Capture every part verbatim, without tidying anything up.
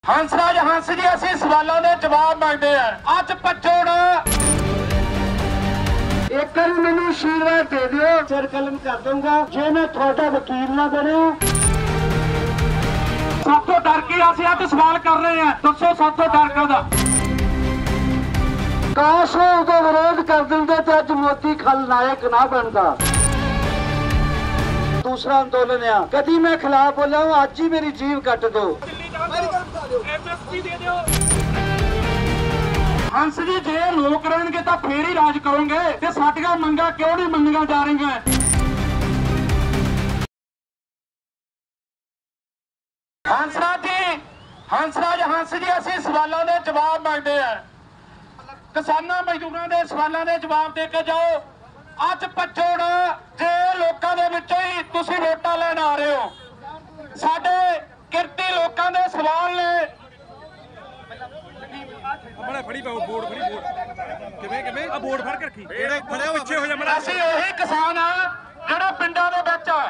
हंसराज हंस जी असीं सवालों के जवाब मांगते हैं। अज पचोड़ एक मैनू आशीर्वाद दे दिओ, सिर कलम कर दूंगा जे मैं थोड़ा वकील ना बने। सब तो डर के असीं अज सवाल कर रहे हैं, दसो सब तो डर काहदा? काश वो उदों विरोध कर दिंदे ते अज मोदी खलनायक ना बनता। दूसरा अंदोलन आ, कदी मैं खिलाफ बोला हूं, अज ही मेरी जीव कट दो। हंस जी जे लोग रहणगे तो फिर ही राज करोगे, ते साडियां मंगां क्यों नहीं मन्नियां जा रहीआं? हंसराज जी हंसराज हंस जी असीं सवालों के जवाब मांगते हैं। किसानां मजदूरां दे सवालों के जवाब दे के जाओ। अज पचोड़ जे लोकां दे विचों ही तुसीं वोटां लैण आ रहे हो। साडे किरती लोकां दे सवाल ने बड़ा फड़ी पाओ बोर्ड फड़ी बोर्ड किवें किवें आ बोर्ड फड़ के रखी एड़ा फड़े पिछे हो जा बड़ा। ਅਸੀਂ ਉਹੀ ਕਿਸਾਨ ਆ ਜਿਹੜੇ ਪਿੰਡਾਂ ਦੇ ਵਿੱਚ ਆ।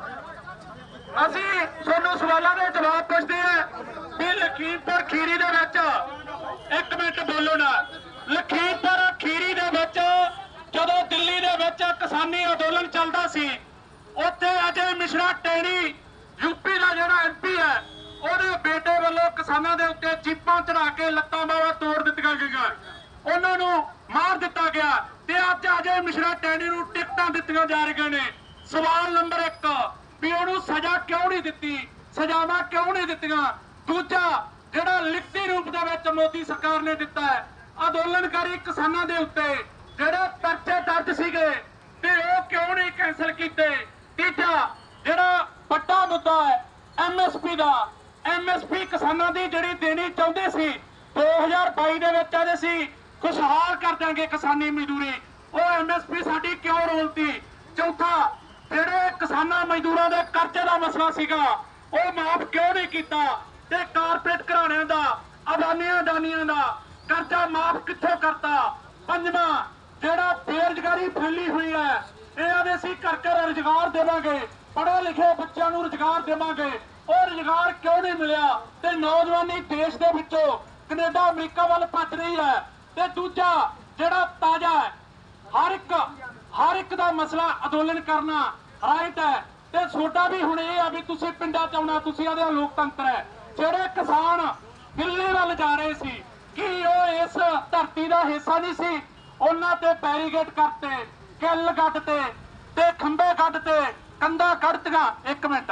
ਅਸੀਂ ਤੁਹਾਨੂੰ ਸਵਾਲਾਂ ਦੇ ਜਵਾਬ ਪੁੱਛਦੇ ਆ ਵੀ ਲਖੀਮਪੁਰ ਖੀਰੀ ਦੇ ਵਿੱਚ ਇੱਕ ਮਿੰਟ ਬੋਲੋ ਨਾ। ਲਖੀਮਪੁਰ ਖੀਰੀ ਦੇ ਵਿੱਚ ਜਦੋਂ ਦਿੱਲੀ ਦੇ ਵਿੱਚ ਕਿਸਾਨੀ ਅੰਦੋਲਨ ਚੱਲਦਾ ਸੀ, ਉੱਥੇ ਅਜੇ ਮਿਸ਼ਰਾ ਟੈਣੀ यूपी का जो एम पी है ਉਹਦੇ बेटे वालों किसानों के उत्ते जीपां चढ़ा के लत्तां बावां तोड़ दित्तियां गईयां, ਉਹਨਾਂ ਨੂੰ मार दिता गया ते अज अजय मिश्रा टैनी ਨੂੰ टिकटां दित्तियां जा रहीआं ने। सवाल नंबर एक भी ਉਹਨੂੰ सजा क्यों नहीं दित्ती, सजावां क्यों नहीं दित्तियां? दूजा ਜਿਹੜਾ ਲਿਖਤੀ रूप ਦੇ ਵਿੱਚ मोदी सरकार ने दिता है अंदोलनकारी किसानों के उत्ते ਜਿਹੜੇ परचे दर्ज सीगे ते ਉਹ क्यों नहीं कैंसल कीते? तीजा ਜਿਹੜਾ ਵੱਡਾ ਮੁੱਦਾ ਹੈ एम एस पी का, एम एस पी किसानों की जिहड़ी देनी चाहते सी दो हज़ार बाई दे विच आदे सी खुशहाल कर देंगे किसानी मजदूरी, वो एम एस पी साडी क्यों रोलती? चौथा जिहड़े किसानां मजदूरां दे कर्जे का मसला सीगा वो माफ क्यों नहीं किया? ते कारपोरेट घराणियां दा अदानियां अडानियां दा कर्जा माफ कित्थों करता? पंजवां जिहड़ा बेरोजगारी फैली हुई है ये आदे सी घर घर रोजगार देवांगे, पढ़े लिखे बच्चों को रोजगार देवांगे, और रोजगार क्यों नहीं मिलिया? ते नौजवानी देश के विचों कनेडा अमरीका वाल भज रही है। ते दूजा जिहड़ा ताजा है हर एक हर एक दा मसला अंदोलन करना राइट है। ते सोडा भी हुण ये आ भी तुसीं पिंडां च आउणा, तुसीं आदे लोकतंत्र है। जिहड़े किसान दिल्ली वाल जा रहे सी कि वो इस धरती का हिस्सा नहीं सी, उन्हां ते बैरीगेट करते, किल कढते ते खंबे कढते, कंधा कढ़तियां। एक मिनट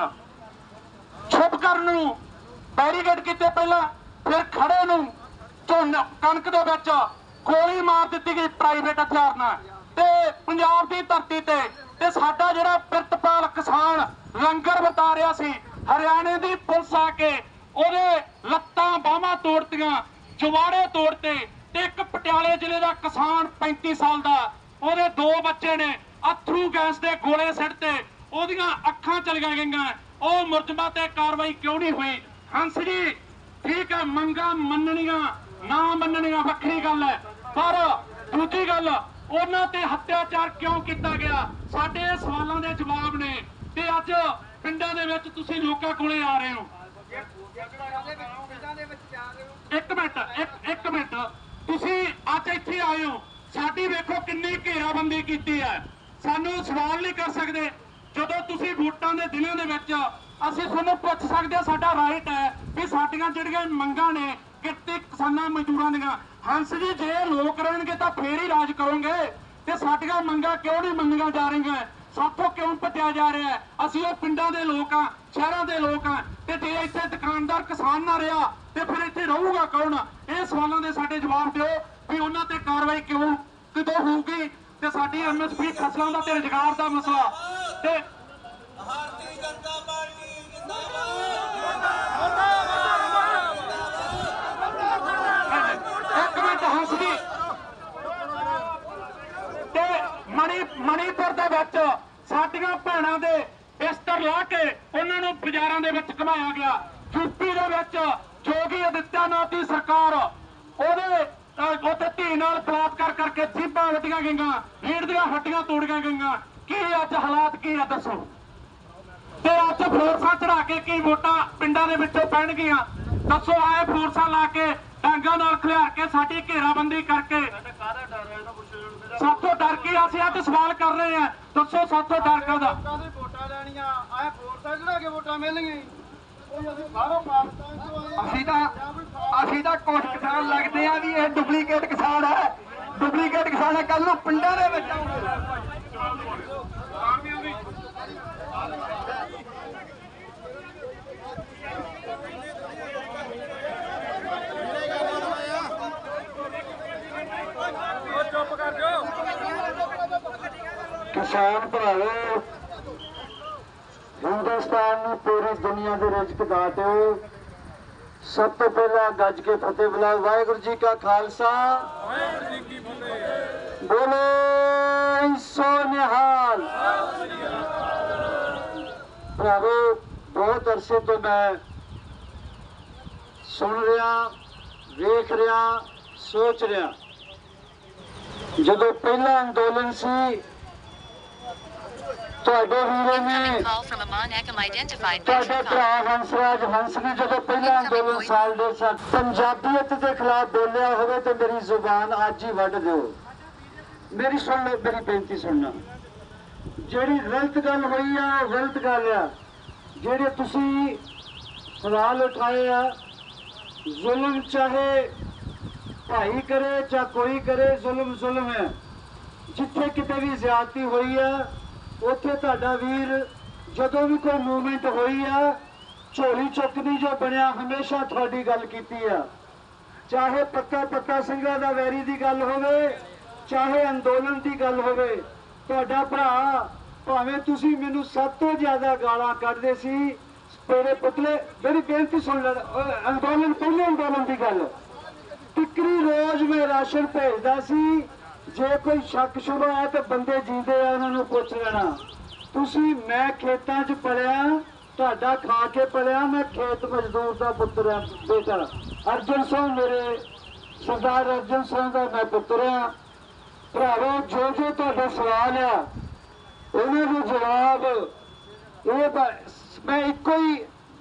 छुप करन नूं बैरीगेट कीते पहला, फिर खड़े नूं झोन कणक दे विच गोली मार दित्ती गई प्राइवेट हथियार नाल। ते पंजाब दी धरती ते ते साडा जिहड़ा प्रितपाल किसान लंगर वरता रिहा सी, हरियाणे दी पुलिस आके ओहदे लत्तां बाहां तोड़तियां, जवाड़े तोड़ते। ते एक पटियाले जिले दा किसान पैंती साल दा, ओहदे दो बच्चे ने अथरू गैस दे गोले सिੱਟते, ਉਹਦੀਆਂ ਅੱਖਾਂ ਚਲੀਆਂ ਗਈਆਂ। ਉਹ ਮੁਲਜ਼ਮਾਂ ਤੇ ਕਾਰਵਾਈ क्यों नहीं हुई? हंस जी ठीक है ਮੰਗਾਂ ਮੰਨਣੀਆਂ ਨਾ ਮੰਨਣੀਆਂ ਵੱਖਰੀ ਗੱਲ ਹੈ, ਪਰ ਦੂਜੀ ਗੱਲ ਉਹਨਾਂ ਤੇ ਹੱਤਿਆਚਾਰ ਕਿਉਂ ਕੀਤਾ ਗਿਆ? ਸਾਡੇ ਸਵਾਲਾਂ ਦੇ ਜਵਾਬ ਨੇ। ਤੇ ਅੱਜ ਪਿੰਡਾਂ ਦੇ ਵਿੱਚ ਤੁਸੀਂ ਲੋਕਾਂ ਕੋਲੇ ਆ ਰਹੇ ਹੋ। ਇੱਕ ਮਿੰਟ ਇੱਕ ਇੱਕ ਮਿੰਟ ਤੁਸੀਂ ਅੱਜ ਇੱਥੇ ਆਏ ਹੋ, ਸਾਡੀ ਵੇਖੋ ਕਿੰਨੀ ਘੇਰਾਬੰਦੀ ਕੀਤੀ ਹੈ। ਸਾਨੂੰ ਸਵਾਲ ਨਹੀਂ ਕਰ ਸਕਦੇ। ਜਦੋਂ ਤੁਸੀਂ ਵੋਟਾਂ ਦੇ ਦਿਨਾਂ ਦੇ ਵਿੱਚ ਅਸੀਂ ਤੁਹਾਨੂੰ ਪੁੱਛ ਸਕਦੇ ਹਾਂ, ਸਾਡਾ ਰਾਈਟ ਹੈ ਵੀ ਸਾਡੀਆਂ ਜਿਹੜੀਆਂ ਮੰਗਾਂ ਨੇ ਕਿਰਤੀ ਕਿਸਾਨਾਂ ਮਜ਼ਦੂਰਾਂ ਦੀਆਂ। ਹੰਸ ਜੀ ਜੇ ਲੋਕ ਰਹਿਣਗੇ ਤਾਂ ਫੇਰ ਹੀ ਰਾਜ ਕਰੋਗੇ, ਤੇ ਸਾਡੀਆਂ ਮੰਗਾਂ ਕਿਉਂ ਨਹੀਂ ਮੰਨੀਆਂ ਜਾ ਰਹੀਆਂ? ਸਾਥੋਂ ਕਿਉਂ ਭੱਜਿਆ ਜਾ ਰਿਹਾ? ਅਸੀਂ ਉਹ ਪਿੰਡਾਂ ਦੇ ਲੋਕ ਆ, ਸ਼ਹਿਰਾਂ ਦੇ ਲੋਕ ਆ, ਤੇ ਜੇ ਇੱਥੇ ਦੁਕਾਨਦਾਰ ਕਿਸਾਨ ਨਾ ਰਿਹਾ ਤੇ ਫਿਰ ਇੱਥੇ ਰਹੂਗਾ ਕੌਣ? ਇਹ ਸਵਾਲਾਂ ਦੇ ਸਾਡੇ ਜਵਾਬ ਦਿਓ ਵੀ ਉਹਨਾਂ ਤੇ ਕਾਰਵਾਈ ਕਿਉਂ ਕਦੋਂ ਹੋਊਗੀ? ਤੇ ਸਾਡੀ ਐਮ ਐਸ ਪੀ ਫਸਲਾਂ ਦਾ ਤੇ ਰੁਜ਼ਗਾਰ ਦਾ ਮਸਲਾ ਤੇ ਭਾਰਤੀ ਜਨਤਾ ਪਾਰਟੀ ਇੱਕ ਮਿੰਟ ਹੰਸ ਜੀ ਤੇ ਮਣੀ ਮਣੀਪੁਰ ਦੇ ਵਿੱਚ ਸਾਡੀਆਂ ਭੈਣਾਂ ਦੇ ਬਿਸਤਰ ਲਾ ਕੇ ਉਹਨਾਂ ਨੂੰ ਬਾਜ਼ਾਰਾਂ ਦੇ ਵਿੱਚ ਘੁਮਾਇਆ ਗਿਆ। ਯੂਪੀ ਦੇ ਵਿੱਚ ਯੋਗੀ ਆਦਿੱਤਿਆਨਾਥ ਦੀ ਸਰਕਾਰ ਉਹਦੇ ਉੱਥੇ ਧੀ ਨਾਲ ਬਲਾਤਕਾਰ ਕਰਕੇ ਜੀਬਾਂ ਵੱਢੀਆਂ ਗਈਆਂ, ਰੀੜ ਦੀਆਂ ਹੱਡੀਆਂ ਤੋੜੀਆਂ ਗਈਆਂ। ਕੀ ਅੱਜ ਹਾਲਾਤ ਕੀ ਆ ਦੱਸੋ? ਤੇ ਅੱਜ ਫੋਰਸਾਂ ਚੜਾ ਕੇ ਕੀ ਵੋਟਾਂ ਪਿੰਡਾਂ ਦੇ ਵਿੱਚੋਂ ਪੈਣਗੀਆਂ? ਦੱਸੋ ਆਏ ਫੋਰਸਾਂ ਲਾ ਕੇ ਡਾਂਗਾਂ ਨਾਲ ਖਿਲਾਰ ਕੇ ਸਾਡੀ ਘੇਰਾਬੰਦੀ ਕਰਕੇ ਸਾਥੋਂ ਡਰ ਕੇ ਅਸੀਂ ਅੱਜ ਸਵਾਲ ਕਰ ਰਹੇ ਹਾਂ। ਦੱਸੋ ਸਾਥੋਂ ਡਰ ਕਾਹਦਾ? ਵੋਟਾਂ ਲੈਣੀਆਂ ਆਏ ਫੋਰਸਾਂ ਜਿਹੜਾ ਕੇ ਵੋਟਾਂ ਮਿਲਣਗੀਆਂ ਅਸੀਂ ਸਾਰਾ ਪਾਕਿਸਤਾਨ ਤੋਂ ਅਸੀਂ ਤਾਂ ਅਸੀਂ ਤਾਂ ਕੁਝ ਕਿਸਾਨ ਲੱਗਦੇ ਆ ਵੀ ਇਹ ਡੁਪਲੀਕੇਟ ਕਿਸਾਨ ਹੈ, ਡੁਪਲੀਕੇਟ ਕਿਸਾਨ ਹੈ। ਕੱਲ ਨੂੰ ਪਿੰਡਾਂ ਦੇ ਵਿੱਚ ਚੁੱਪ ਕਰ ਜਾਓ। ਕਿਸਾਨ ਭਰਾਵੋ, ਹਿੰਦੁਸਤਾਨ ਨੂੰ ਪੂਰੀ ਦੁਨੀਆ ਦੇ ਰਿਜ਼ਕ ਦਾਤੇ। ਸਭ ਤੋਂ ਪਹਿਲਾਂ ਗੱਜ ਕੇ ਫਤਿਹ ਬੁਲਾਓ। ਵਾਹਿਗੁਰੂ ਜੀ ਕਾ ਖਾਲਸਾ, ਵਾਹਿਗੁਰੂ ਜੀ ਕੀ ਫਤਿਹ। ਬੋਲੇ ਸੋ ਨਿਹਾਲ। ਭਰਾਵੋ, ਬਹੁਤ ਅਰਸੇ ਤੋਂ ਮੈਂ ਸੁਣ ਰਿਹਾ, ਵੇਖ ਰਿਹਾ, ਸੋਚ ਰਿਹਾ। ਜਦੋਂ ਪਹਿਲਾ ਅੰਦੋਲਨ ਸੀ ਤੁਹਾਡੇ ਵੀਰੇ ਨੇ, Call from Amon Ekam identified ਤੁਹਾਡੇ Metro ਭਰਾ ਹੰਸਰਾਜ ਹੰਸ ਨੇ ਜਦੋਂ ਪਹਿਲਾ ਅੰਦੋਲਨ ਸਾਲ ਦੇ ਸਾਲ ਪੰਜਾਬੀਅਤ ਦੇ ਖਿਲਾਫ ਬੋਲਿਆ ਹੋਵੇ ਤੇ ਮੇਰੀ ਜ਼ੁਬਾਨ ਅੱਜ ਹੀ ਵੱਢ ਦਿਓ। ਮੇਰੀ ਸੁਣ ਲਓ, ਮੇਰੀ ਬੇਨਤੀ ਸੁਣਨਾ। ਜਿਹੜੀ ਗਲਤ ਗੱਲ ਹੋਈ ਆ ਉਹ ਗਲਤ ਗੱਲ ਆ। ਜਿਹੜੇ ਤੁਸੀਂ ਸਵਾਲ ਉਠਾਏ ਆ, ਜ਼ੁਲਮ ਚਾਹੇ ਭਾਈ ਕਰੇ ਚਾਹੇ ਕੋਈ ਕਰੇ, ਜ਼ੁਲਮ ਜ਼ੁਲਮ ਹੈ। ਜਿੱਥੇ ਕਿਤੇ ਵੀ ਜ਼ਿਆਦਤੀ ਹੋਈ ਆ ਉੱਥੇ ਤੁਹਾਡਾ ਵੀਰ ਜਦੋਂ ਵੀ ਕੋਈ ਮੂਵਮੈਂਟ ਹੋਈ ਆ, ਝੋਲੀ ਚੁੱਕਦੀ ਜੋ ਬਣਿਆ ਹਮੇਸ਼ਾ ਤੁਹਾਡੀ ਗੱਲ ਕੀਤੀ ਆ। ਚਾਹੇ ਪੱਕਾ ਪੱਕਾ ਸਿੰਘਾਂ ਦਾ ਵੈਰੀ ਦੀ ਗੱਲ ਹੋਵੇ, ਚਾਹੇ ਅੰਦੋਲਨ ਦੀ ਗੱਲ ਹੋਵੇ, ਤੁਹਾਡਾ ਭਰਾ ਭਾਵੇਂ ਤੁਸੀਂ ਮੈਨੂੰ ਸਭ ਤੋਂ ਜ਼ਿਆਦਾ ਗਾਲਾਂ ਕੱਢਦੇ ਸੀ ਤੇਰੇ ਪੁੱਤਲੇ। ਮੇਰੀ ਬੇਨਤੀ ਸੁਣ ਲੈ, ਅੰਦੋਲਨ ਪਹਿਲੇ ਅੰਦੋਲਨ ਦੀ ਗੱਲ, ਟਿਕਰੀ ਰੋਜ਼ ਮੈਂ ਰਾਸ਼ਨ ਭੇਜਦਾ ਸੀ। ਜੇ ਕੋਈ ਸ਼ੱਕ ਸ਼ੁਬਾ ਹੈ ਤਾਂ ਬੰਦੇ ਜੀਂਦੇ ਆ, ਉਹਨਾਂ ਨੂੰ ਪੁੱਛ ਲੈਣਾ। ਤੁਸੀਂ ਮੈਂ ਖੇਤਾਂ 'ਚ ਪਲਿਆ, ਤੁਹਾਡਾ ਖਾ ਕੇ ਪਲਿਆ, ਮੈਂ ਖੇਤ ਮਜ਼ਦੂਰ ਦਾ ਪੁੱਤਰ ਆ ਬੇਟਾ। ਅਰਜਨ ਸਿੰਘ ਮੇਰੇ ਸਰਦਾਰ ਅਰਜਨ ਸਿੰਘ ਦਾ ਮੈਂ ਪੁੱਤਰ ਆ। ਭਰਾਵੋ, ਜੋ ਜੋ ਤੁਹਾਡੇ ਸਵਾਲ ਆ ਉਹਨਾਂ ਦੇ ਜਵਾਬ ਇਹ ਮੈਂ ਇੱਕੋ ਹੀ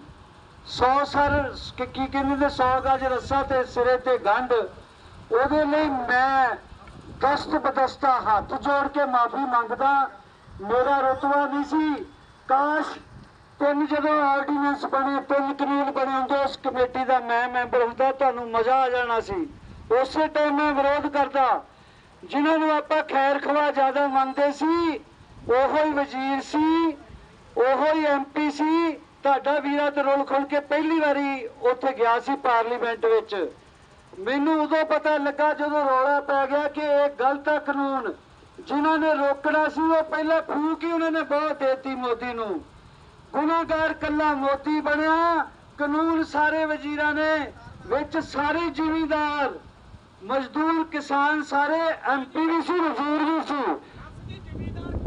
ਸੌ ਸਰ ਕੀ ਕਹਿੰਦੇ ਨੇ, ਸੌ ਗਜ ਰੱਸਾ ਤੇ ਸਿਰੇ ਤੇ ਗੰਢ। ਉਹਦੇ ਲਈ ਮੈਂ ਦਸਤ ਬਦਸਤਾ ਹੱਥ ਜੋੜ ਕੇ ਮਾਫੀ ਮੰਗਦਾ। ਮੇਰਾ ਰੁਤਬਾ ਨਹੀਂ ਸੀ। ਕਾਸ਼ ਤਿੰਨ ਜਦੋਂ ਆਰਡੀਨੈਂਸ ਬਣੇ, ਤਿੰਨ ਕਾਨੂੰਨ ਬਣੇ ਹੁੰਦੇ, ਉਸ ਕਮੇਟੀ ਦਾ ਮੈਂ ਮੈਂਬਰ ਹੁੰਦਾ, ਤੁਹਾਨੂੰ ਮਜ਼ਾ ਆ ਜਾਣਾ ਸੀ। ਉਸੇ ਟਾਈਮ ਮੈਂ ਵਿਰੋਧ ਕਰਦਾ। ਜਿਨ੍ਹਾਂ ਨੂੰ ਆਪਾਂ ਖੈਰ ਖਵਾ ਜ਼ਿਆਦਾ ਮੰਨਦੇ ਸੀ ਉਹੋ ਹੀ ਵਜ਼ੀਰ ਸੀ, ਉਹੋ ਹੀ ਐਮ ਪੀ ਸੀ। ਤੁਹਾਡਾ ਵੀਰਾ ਤੇ ਰੋਲ ਖੋਲ ਕੇ ਪਹਿਲੀ ਵਾਰੀ ਉੱਥੇ ਗਿਆ ਸੀ ਪਾਰਲੀਮੈਂਟ ਵਿੱਚ। ਮੈਨੂੰ ਉਦੋਂ ਪਤਾ ਲੱਗਾ ਜਦੋਂ ਰੌਲਾ ਪੈ ਗਿਆ ਕਿ ਇਹ ਗਲਤ ਹੈ ਕਾਨੂੰਨ। ਜਿਨ੍ਹਾਂ ਨੇ ਰੋਕਣਾ ਸੀ ਉਹ ਪਹਿਲਾਂ ਫੂਕ ਹੀ ਉਹਨਾਂ ਨੇ ਬਹੁਤ ਦੇਤੀ ਮੋਦੀ ਨੂੰ। ਗੁਨਾਹਗਾਰ ਕੱਲਾ ਮੋਦੀ ਬਣਿਆ, ਕਾਨੂੰਨ ਸਾਰੇ ਵਜ਼ੀਰਾਂ ਨੇ ਵਿੱਚ, ਸਾਰੇ ਜ਼ਿਮੀਂਦਾਰ ਮਜ਼ਦੂਰ ਕਿਸਾਨ ਸਾਰੇ ਐਮ ਪੀ ਵੀ ਸੀ, ਵਜ਼ੀਰ ਵੀ ਸੀ।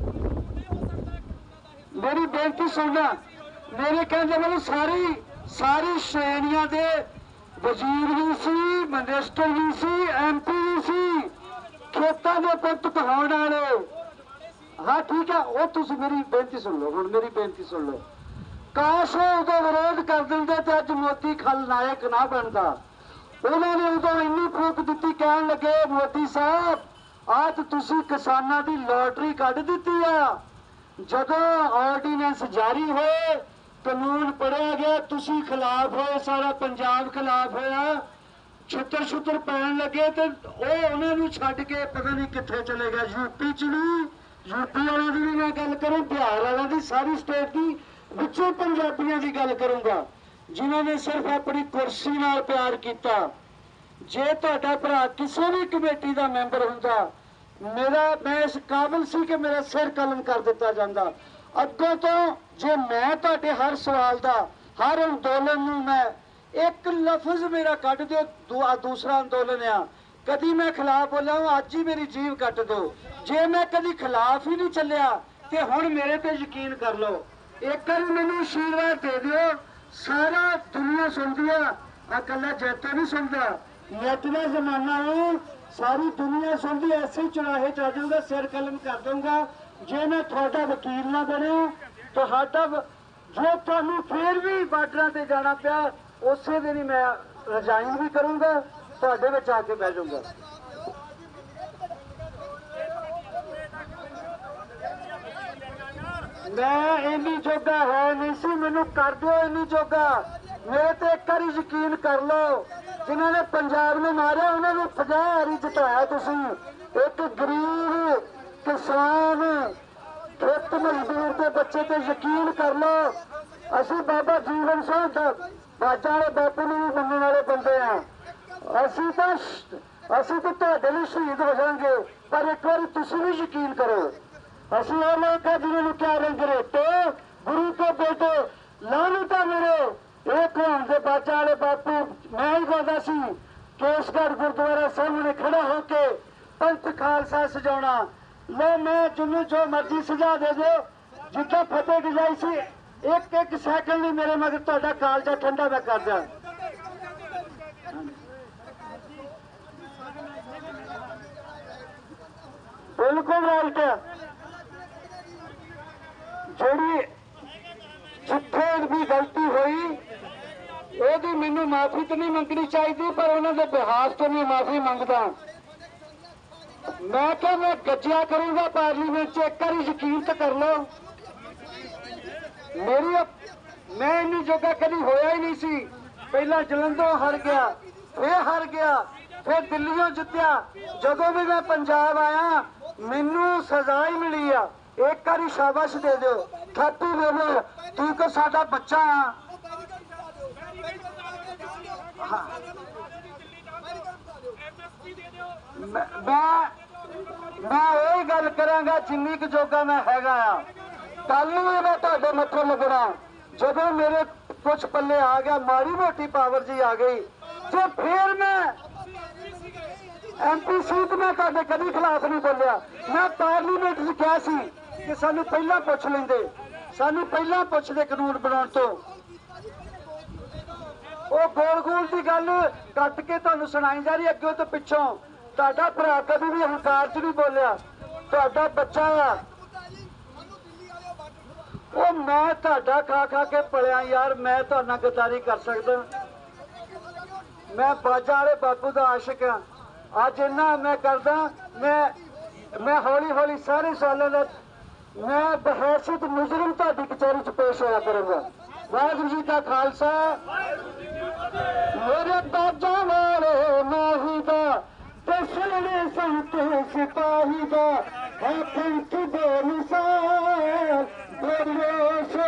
ਮੇਰੀ ਬੇਨਤੀ ਸੁਣਨਾ, ਮੇਰੇ ਕਹਿੰਦੇ ਮੈਨੂੰ ਸਾਰੀ ਸਾਰੀ ਸ਼੍ਰੇਣੀਆਂ ਦੇ ਵਜ਼ੀਰ ਵੀ ਸੀ, ਮਿਨਿਸਟਰ ਵੀ ਸੀ, ਐਮ ਪੀ ਵੀ ਸੀ, ਖੇਤਾਂ ਦੇ ਪੁੱਤ ਕਹਾਉਣ ਵਾਲੇ। ਹਾਂ ਠੀਕ ਹੈ, ਉਹ ਤੁਸੀਂ ਮੇਰੀ ਬੇਨਤੀ ਸੁਣ ਲਓ। ਹੁਣ ਮੇਰੀ ਬੇਨਤੀ ਸੁਣ ਲਓ। ਕਾਸ਼ ਉਹ ਉਦੋਂ ਵਿਰੋਧ ਕਰ ਦਿੰਦੇ ਤੇ ਅੱਜ ਮੋਦੀ ਖਲਨਾਇਕ ਨਾ ਬਣਦਾ। ਉਹਨਾਂ ਨੇ ਉਦੋਂ ਇੰਨੀ ਫੂਕ ਦਿੱਤੀ, ਕਹਿਣ ਲੱਗੇ ਮੋਦੀ ਸਾਹਿਬ ਆਹ ਤੁਸੀਂ ਕਿਸਾਨਾਂ ਦੀ ਲੋਟਰੀ ਕੱਢ ਦਿੱਤੀ ਆ। ਜਦੋਂ ਆਰਡੀਨੈਂਸ ਜਾਰੀ ਹੋਏ, ਕਾਨੂੰਨ ਪੜਿਆ ਗਿਆ, ਤੁਸੀਂ ਖਿਲਾਫ ਹੋਏ, ਸਾਰਾ ਪੰਜਾਬ ਖਿਲਾਫ ਹੋਇਆ, ਛੁੱਤਰ ਛੁੱਤਰ ਪੈਣ ਲੱਗੇ ਤੇ ਉਹ ਉਹਨਾਂ ਨੂੰ ਛੱਡ ਕੇ ਪਤਾ ਨਹੀਂ ਕਿੱਥੇ ਚਲੇ ਗਿਆ। ਯੂਪੀ ਚ ਵੀ, ਯੂਪੀ ਵਾਲਿਆਂ ਦੀ ਵੀ ਮੈਂ ਗੱਲ ਕਰਾਂ, ਬਿਹਾਰ ਵਾਲਿਆਂ ਦੀ, ਸਾਰੀ ਸਟੇਟ ਦੀ, ਵਿੱਚੋਂ ਪੰਜਾਬੀਆਂ ਦੀ ਗੱਲ ਕਰੂੰਗਾ ਜਿਨ੍ਹਾਂ ਨੇ ਸਿਰਫ ਆਪਣੀ ਕੁਰਸੀ ਨਾਲ ਪਿਆਰ ਕੀਤਾ। ਜੇ ਤੁਹਾਡਾ ਭਰਾ ਕਿਸੇ ਵੀ ਕਮੇਟੀ ਦਾ ਮੈਂਬਰ ਹੁੰਦਾ, ਮੇਰਾ ਮੈਂ ਇਸ ਕਾਬਿਲ ਸੀ ਕਿ ਮੇਰਾ ਸਿਰ ਕਲਮ ਕਰ ਦਿੱਤਾ ਜਾਂਦਾ। ਅੱਗੋਂ ਤੋਂ ਜੇ ਮੈਂ ਤੁਹਾਡੇ ਹਰ ਸਵਾਲ ਦਾ, ਹਰ ਅੰਦੋਲਨ ਨੂੰ ਮੈਂ ਇੱਕ ਲਫ਼ਜ਼ ਮੇਰਾ ਕੱਢ ਦਿਓ, ਦੂਸਰਾ ਅੰਦੋਲਨ ਆ, ਕਦੀ ਮੈਂ ਖਿਲਾਫ ਬੋਲਾਂ, ਅੱਜ ਹੀ ਮੇਰੀ ਜੀਭ ਕੱਟ ਦਿਓ। ਜੇ ਮੈਂ ਕਦੀ ਖਿਲਾਫ ਹੀ ਨਹੀਂ ਚੱਲਿਆ ਤੇ ਹੁਣ ਮੇਰੇ ਤੇ ਯਕੀਨ ਕਰ ਲਓ। ਇੱਕ ਵਾਰੀ ਮੈਨੂੰ ਆਸ਼ੀਰਵਾਦ ਦੇ ਦਿਓ। ਸਾਰਾ ਦੁਨੀਆ ਸੁਣਦੀ ਆ, ਆ ਇਕੱਲਾ ਜੈਤਾ ਨਹੀਂ ਸੁਣਦਾ। ਨੈਟ ਦਾ ਜ਼ਮਾਨਾ ਹੈ, ਸਾਰੀ ਦੁਨੀਆ ਸੁਣਦੀ। ਐਸੇ ਚੁਰਾਹੇ ਚ ਆ ਜਾਊਗਾ, ਸਿਰ ਕਲਮ ਕਰ ਦਊਗਾ। ਜੇ ਮੈਂ ਤੁਹਾਡਾ ਵਕੀਲ ਨਾ ਬਣਿਆ, ਤੁਹਾਡਾ ਜੇ ਤੁਹਾਨੂੰ ਫੇਰ ਵੀ ਬਾਰਡਰਾਂ ਤੇ ਜਾਣਾ ਪਿਆ, ਉਸੇ ਦਿਨ ਹੀ ਮੈਂ ਰਿਜ਼ਾਈਨ ਵੀ ਕਰੂੰਗਾ, ਤੁਹਾਡੇ ਵਿੱਚ ਆ ਕੇ ਬਹਿ ਜਾਊਂਗਾ। ਮੈਂ ਇੰਨੀ ਜੋਗਾ ਹੈ ਨਹੀਂ ਸੀ, ਮੈਨੂੰ ਕਰ ਦਿਓ ਇੰਨੀ ਜੋਗਾ। ਮੇਰੇ ਤੇ ਇੱਕ ਵਾਰੀ ਯਕੀਨ ਕਰ ਲਓ, ਜਿਨ੍ਹਾਂ ਨੇ ਪੰਜਾਬ ਨੂੰ ਮਾਰਿਆ ਉਹਨਾਂ ਨੂੰ ਪੰਜਾਹ ਵਾਰੀ ਜਿਤਾਇਆ ਤੁਸੀਂ। ਇੱਕ ਗਰੀਬ ਕਿਸਾਨ ਖੇਤ ਮਜ਼ਦੂਰ ਦੇ ਬੱਚੇ ਤੇ ਯਕੀਨ ਕਰ ਲਓ। ਅਸੀਂ ਬਾਬਾ ਜੀਵਨ ਸਿੰਘ ਬਾਜਾਂ ਵਾਲੇ ਬਾਪੂ ਨੂੰ ਵੀ ਮੰਨਣ ਵਾਲੇ ਬੰਦੇ ਆ। ਅਸੀਂ ਤਾਂ ਅਸੀਂ ਤਾਂ ਤੁਹਾਡੇ ਲਈ ਸ਼ਹੀਦ ਹੋ ਜਾਵਾਂਗੇ, ਪਰ ਇੱਕ ਵਾਰੀ ਤੁਸੀਂ ਵੀ ਯਕੀਨ ਕਰੋ। ਅਸੀਂ ਉਹ ਲੋਕ ਆ ਜਿਹਨਾਂ ਨੂੰ ਕਿਹਾ ਰੰਗ ਰੇਟੋ ਗੁਰੂ ਕੇ ਬੇਟੇ ਲਾਹਨਤਾਂ ਮੇਰੇ। ਇਹ ਕੌਣ ਦੇ ਬਾਜਾਂ ਵਾਲੇ ਬਾਪੂ ਮੈਂ ਹੀ ਕਹਿੰਦਾ ਸੀ ਕੇਸਗੜ੍ਹ ਗੁਰਦੁਆਰਾ ਸਾਹਮਣੇ ਖੜਾ ਹੋ ਕੇ ਪੰਥ ਖਾਲਸਾ ਸਜਾਉਣਾ। ਲੋ ਮੈਂ ਜਿਹਨੂੰ ਜੋ ਮਰਜ਼ੀ ਸਜਾ ਦੇ ਦਿਓ, ਜਿੱਥੇ ਫਤਿਹ ਗਜਾਈ ਸੀ ਇੱਕ ਇੱਕ ਸੈਕਿੰਡ ਲਈ ਮੇਰੇ ਮਗਰ ਤੁਹਾਡਾ ਕਾਲਜਾ ਠੰਡਾ ਮੈਂ ਕਰ ਦਿਆਂ। ਬਿਲਕੁਲ ਰਾਈਟ। ਜਿਹੜੀ ਜਿੱਥੇ ਵੀ ਗਲਤੀ ਹੋਈ ਉਹਦੀ ਮੈਨੂੰ ਮਾਫੀ ਤਾਂ ਨਹੀਂ ਮੰਗਣੀ ਚਾਹੀਦੀ, ਪਰ ਉਹਨਾਂ ਦੇ ਬਿਹਾਫ ਤੋਂ ਮੈਂ ਮਾਫੀ ਮੰਗਦਾ। ਮੈਂ ਕਿਹਾ ਮੈਂ ਗੱਜਿਆ ਕਰੂੰਗਾ ਪਾਰਲੀਮੈਂਟ 'ਚ, ਇੱਕ ਵਾਰੀ ਯਕੀਨ ਤਾਂ ਕਰ ਲਓ। ਮੇਰੀ ਮੈਂ ਇੰਨੀ ਜਗ੍ਹਾ ਕਦੀ ਹੋਇਆ ਹੀ ਨਹੀਂ ਸੀ। ਪਹਿਲਾਂ ਜਲੰਧਰੋਂ ਹਾਰ ਗਿਆ, ਫਿਰ ਹਾਰ ਗਿਆ, ਫਿਰ ਦਿੱਲੀੋਂ ਜਿੱਤਿਆ। ਜਦੋਂ ਵੀ ਮੈਂ ਪੰਜਾਬ ਆਇਆ ਮੈਨੂੰ ਸਜ਼ਾ ਹੀ ਮਿਲੀ ਆ। ਇੱਕ ਵਾਰੀ ਸ਼ਾਬਾਸ਼ ਦੇ ਦਿਓ। ਹੈਪੀ ਬੋਲੋ, ਤੂੰ ਕਿ ਸਾਡਾ ਬੱਚਾ ਆ। ਮੈਂ ਮੈਂ ਉਹੀ ਗੱਲ ਕਰਾਂਗਾ ਜਿੰਨੀ ਕੁ ਜੋਗਾ ਮੈਂ ਹੈਗਾ ਆ। ਕੱਲ ਨੂੰ ਮੈਂ ਤੁਹਾਡੇ ਮੱਥੇ ਲੱਗਣਾ। ਜਦੋਂ ਮੇਰੇ ਕੁਛ ਪੱਲੇ ਆ ਗਿਆ, ਮਾੜੀ ਮੋਟੀ ਪਾਵਰ ਜੀ ਆ ਗਈ, ਤੇ ਫਿਰ ਮੈਂ ਐਮਪੀ ਸੀਟ ਮੈਂ ਤੁਹਾਡੇ ਕਦੀ ਖਿਲਾਫ ਨਹੀਂ ਬੋਲਿਆ। ਮੈਂ ਪਾਰਲੀਮੈਂਟ 'ਚ ਕਿਹਾ ਸੀ ਕਿ ਸਾਨੂੰ ਪਹਿਲਾਂ ਪੁੱਛ ਲੈਂਦੇ, ਸਾਨੂੰ ਪਹਿਲਾਂ ਪੁੱਛਦੇ ਕਾਨੂੰਨ ਬਣਾਉਣ ਤੋਂ। ਉਹ ਗੋਲ ਗੋਲ ਦੀ ਗੱਲ ਕੱਟ ਕੇ ਤੁਹਾਨੂੰ ਸੁਣਾਈ ਜਾ ਰਹੀ ਅੱਗੇ ਤੋਂ ਪਿੱਛੋਂ। ਤੁਹਾਡਾ ਭਰਾ ਕਦੀ ਵੀ ਹੰਕਾਰ 'ਚ ਨਹੀਂ ਬੋਲਿਆ, ਤੁਹਾਡਾ ਬੱਚਾ ਆ। ਉਹ ਮੈਂ ਤੁਹਾਡਾ ਖਾ ਖਾ ਕੇ ਪਲਿਆ ਯਾਰ, ਮੈਂ ਤੁਹਾਡੇ ਨਾਲ ਗੱਦਾਰੀ ਕਰ ਸਕਦਾ? ਮੈਂ ਬਾਜਾਂ ਵਾਲੇ ਬਾਪੂ ਦਾ ਆਸ਼ਿਕ ਆ। ਅੱਜ ਇੰਨਾ ਮੈਂ ਕਰਦਾ, ਮੈਂ ਮੈਂ ਹੌਲੀ ਹੌਲੀ ਸਾਰੇ ਸਾਲਾਂ ਦਾ ਮੈਂ ਬਹਿਸੀਅਤ ਮੁਜਰਮ ਤੁਹਾਡੀ ਕਚਹਿਰੀ 'ਚ ਪੇਸ਼ ਹੋਇਆ ਕਰੂੰਗਾ। ਵਾਹਿਗੁਰੂ ਜੀ ਕਾ ਖਾਲਸਾ। ਮੇਰੇ ਬਾਜਾਂ ਵਾਲੇ ਮਾਹੀ ਦਾ ਤੇ ਸੋਹਣੇ ਸੰਤ ਸਿਪਾਹੀ ਦਾ ਹੈ ਪੰਥ ਬੇਮਿਸਾਲ। ਬੋਲੋ